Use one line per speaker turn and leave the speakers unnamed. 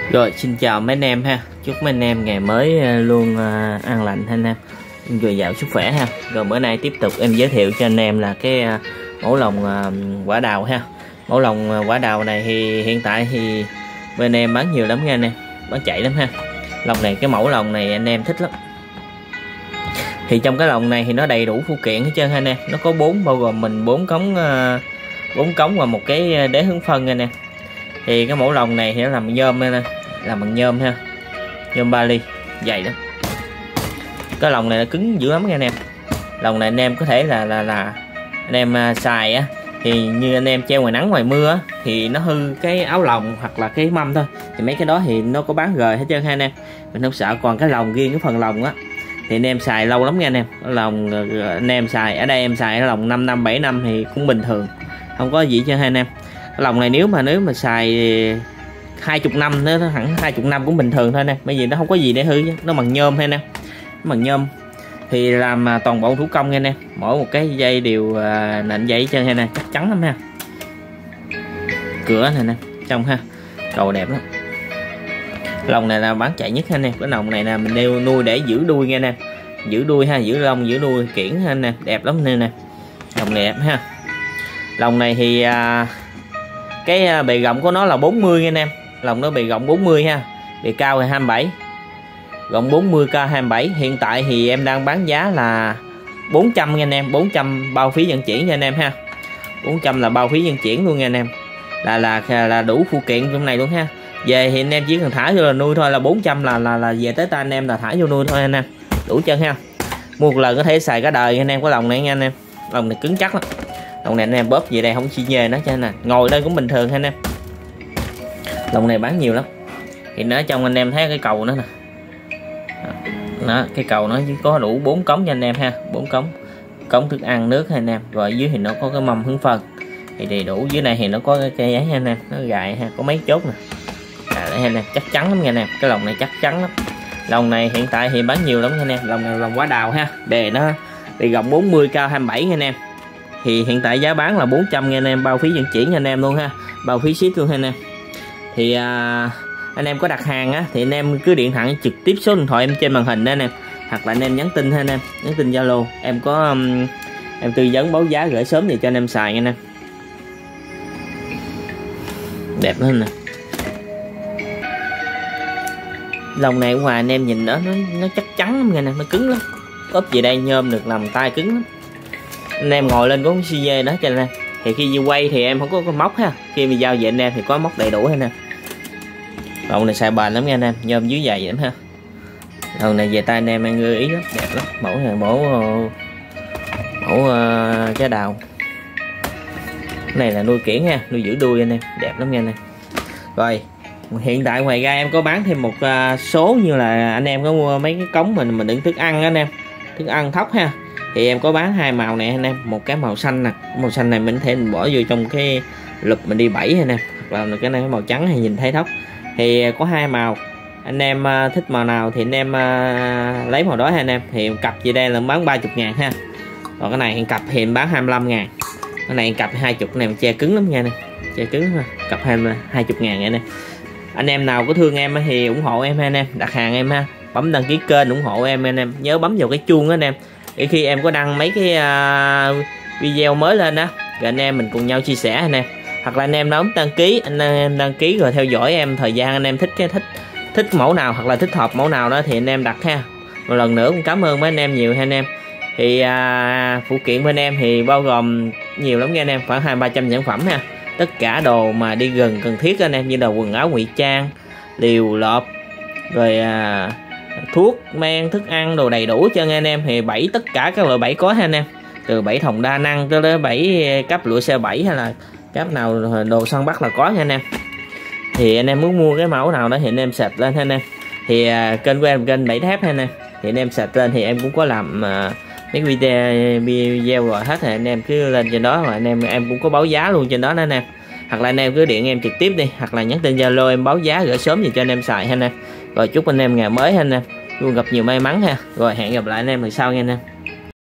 Rồi xin chào mấy anh em ha, chúc mấy anh em ngày mới luôn an lành ha anh em, dồi dào sức khỏe ha. Rồi bữa nay tiếp tục em giới thiệu cho anh em là cái mẫu lồng quả đào ha. Mẫu lồng quả đào này thì hiện tại thì bên em bán nhiều lắm nha anh em, bán chạy lắm ha. Lồng này, cái mẫu lồng này anh em thích lắm. Thì trong cái lồng này thì nó đầy đủ phụ kiện hết trơn ha anh em. Nó có 4, bao gồm mình 4 cống và một cái đế hướng phân anh em. Thì cái mẫu lồng này thì nó làm nhôm nha, làm bằng nhôm ha, nhôm Bali dày lắm. Cái lồng này nó cứng dữ lắm nha anh em. Lồng này anh em có thể là anh em xài á, thì như anh em treo ngoài nắng ngoài mưa á, thì nó hư cái áo lồng hoặc là cái mâm thôi, thì mấy cái đó thì nó có bán rời hết trơn ha anh em, mình không sợ. Còn cái lồng riêng, cái phần lồng á thì anh em xài lâu lắm nha anh em. Lồng anh em xài ở đây, em xài cái lồng 5 năm 7 năm thì cũng bình thường, không có gì cho hai anh em. Cái lồng này nếu mà xài 20 năm, nó hẳn 20 năm cũng bình thường thôi nè, bởi vì nó không có gì để hư chứ. Nó bằng nhôm hay nè, bằng nhôm thì làm toàn bộ thủ công nha nè. Mỗi một cái dây đều nện dây chân hay nè, chắc chắn lắm ha. Cửa này nè, trong ha, cầu đẹp lắm. Lồng này là bán chạy nhất ha nè. Cái lồng này là mình đeo nuôi để giữ đuôi nha nè, giữ đuôi ha, giữ lông giữ đuôi kiển ha nè, đẹp lắm nè. Lồng này đẹp ha. Lồng này thì cái bề rộng của nó là 40 nha anh em. Lồng nó bề rộng 40 ha, bề cao là 27, rộng 40 cao 27. Hiện tại thì em đang bán giá là 400 nha anh em, 400 bao phí vận chuyển nha anh em ha. 400 là bao phí vận chuyển luôn nha anh em, là đủ phụ kiện trong này luôn ha. Về thì anh em chỉ cần thả vô là nuôi thôi, là 400 là về tới tay anh em là thả vô nuôi thôi anh em, đủ chân ha. Mua một lần có thể xài cả đời anh em. Có lồng này nha anh em, lồng này cứng chắc lắm. Lồng này anh em bóp về đây không xi nhê nó cho nên ngồi đây cũng bình thường ha anh em. Lồng này bán nhiều lắm. Thì nó trong anh em thấy cái cầu nữa nè, đó, cái cầu nó chỉ có đủ 4 cống cho anh em ha, 4 cống thức ăn nước ha anh em. Rồi dưới thì nó có cái mâm hướng phân thì đầy đủ. Dưới này thì nó có cái cây ấy ha anh em, nó gài ha, có mấy chốt nè. Đây anh em, chắc chắn lắm nha anh em. Cái lồng này chắc chắn lắm. Lồng này hiện tại thì bán nhiều lắm nha anh em. Lồng này lồng quả đào ha, bề nó bề rộng 40 cao 27 nha anh em. Thì hiện tại giá bán là 400 nha anh em, bao phí vận chuyển nha anh em luôn ha, bao phí ship luôn ha anh em. Thì anh em có đặt hàng á thì anh em cứ điện thoại trực tiếp số điện thoại em trên màn hình đó anh em, hoặc là anh em nhắn tin ha anh em, nhắn tin Zalo, em có em tư vấn báo giá gửi sớm thì cho anh em xài nha anh em. Đẹp hơn nè. Lồng này ở ngoài anh em nhìn đó, nó chắc chắn lắm nha anh em, nó cứng lắm. Ốp về đây nhôm được, làm tay cứng lắm. Anh em ngồi lên có xi dê đó cho anh em. Thì khi quay thì em không có móc ha, khi mình giao về anh em thì có móc đầy đủ ha nè. Lồng này xài bền lắm nha anh em, nhôm dưới dày lắm ha. Lồng này về tay anh em ưa ý lắm, đẹp lắm. Mẫu này mẫu trái đào. Cái này là nuôi kiển ha, nuôi giữ đuôi anh em, đẹp lắm nha anh em. Rồi hiện tại ngoài ra em có bán thêm một số, như là anh em có mua mấy cái cống mình đựng thức ăn đó anh em, thức ăn thóc ha. Thì em có bán hai màu này anh em, một cái màu xanh nè, màu xanh này mình có thể bỏ vô trong cái lụp mình đi bẫy anh em, hoặc là cái này màu trắng thì nhìn thấy thóc. Thì có hai màu, anh em thích màu nào thì anh em lấy màu đó ha anh em. Thì cặp gì đây là bán 30.000 ha. Còn cái này hiện cặp thì em bán 25.000. Cái này cặp 20 này mình che cứng lắm nha anh em, che cứng ha. Cặp 20.000 anh em. Anh em nào có thương em thì ủng hộ em ha anh em, đặt hàng em ha, bấm đăng ký kênh ủng hộ em anh em, nhớ bấm vào cái chuông đó anh em, để khi em có đăng mấy cái video mới lên đó rồi anh em mình cùng nhau chia sẻ anh em. Hoặc là anh em bấm đăng ký, anh em đăng ký rồi theo dõi em thời gian anh em thích mẫu nào hoặc là thích hợp mẫu nào đó thì anh em đặt ha. Một lần nữa cũng cảm ơn mấy anh em nhiều ha anh em. Thì phụ kiện bên em thì bao gồm nhiều lắm nha anh em, khoảng 200-300 sản phẩm ha. Tất cả đồ mà đi gần cần thiết anh em, như là quần áo ngụy trang, liều lọp, rồi thuốc men, thức ăn, đồ đầy đủ cho anh em. Thì bẫy tất cả các loại bẫy có ha anh em, từ bẫy thòng đa năng tới đến bẫy cáp lụa xe bẫy hay là cáp nào đồ săn bắt là có nha anh em. Thì anh em muốn mua cái mẫu nào đó thì anh em search lên ha anh em. Thì kênh của em kênh Bẫy Thép ha anh em, thì anh em search lên thì em cũng có làm mấy video rồi hết, thì anh em cứ lên trên đó, rồi anh em cũng có báo giá luôn trên đó nữa anh em. Hoặc là anh em cứ điện em trực tiếp đi, hoặc là nhắn tin Zalo em báo giá gửi sớm gì cho anh em xài ha anh em. Rồi chúc anh em ngày mới ha anh em luôn gặp nhiều may mắn ha. Rồi hẹn gặp lại anh em lần sau nha anh em.